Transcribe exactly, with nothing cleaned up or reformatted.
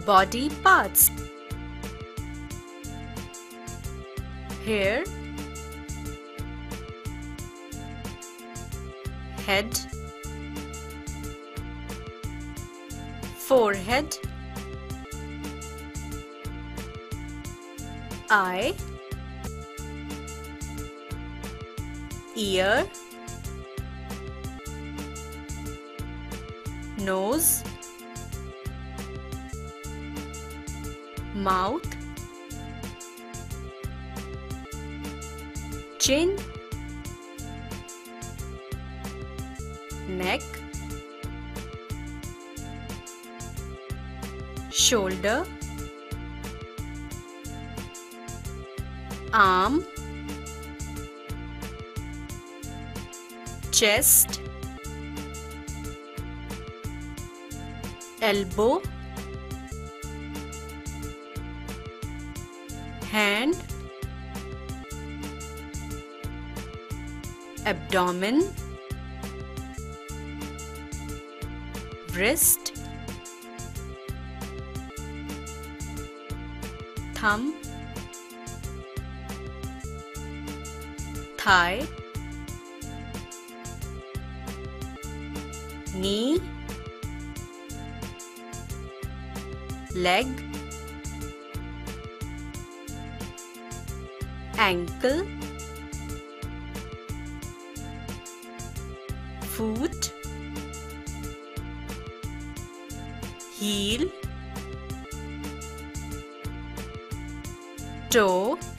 Body parts: hair, head, forehead, eye, ear, nose, mouth, chin, neck, shoulder, arm, chest, elbow, hand, abdomen, wrist, thumb, thigh, knee, leg, ankle, foot, heel, toe,